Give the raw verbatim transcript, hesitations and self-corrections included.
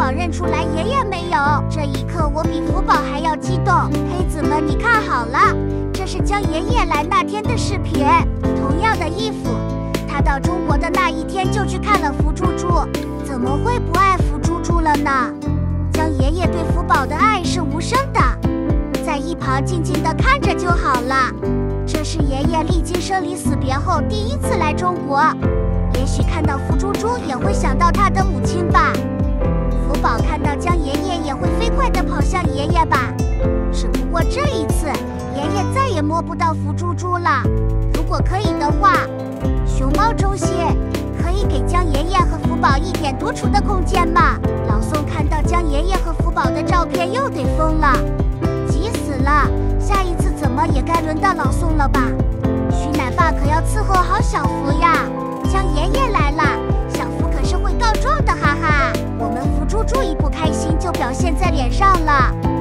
宝认出来爷爷没有？这一刻，我比福宝还要激动。黑子们，你看好了，这是江爷爷来那天的视频，同样的衣服。他到中国的那一天就去看了福猪猪，怎么会不爱福猪猪了呢？江爷爷对福宝的爱是无声的，在一旁静静地看着就好了。这是爷爷历经生离死别后第一次来中国，也许看到福猪猪也会想到他的母亲吧。福宝看到江爷爷也会飞快地跑向爷爷吧。只不过这一次，爷爷再也摸不到福猪猪了。如果可以的话，熊猫中心可以给江爷爷和福宝一点独处的空间吗？老宋看到江爷爷和福宝的照片又得疯了，急死了！下一次怎么也该轮到老宋了吧？徐奶爸可要伺候好小福呀！江爷爷来了，小福可是会告状的，哈哈！我们福猪猪一不开心就表现在脸上了。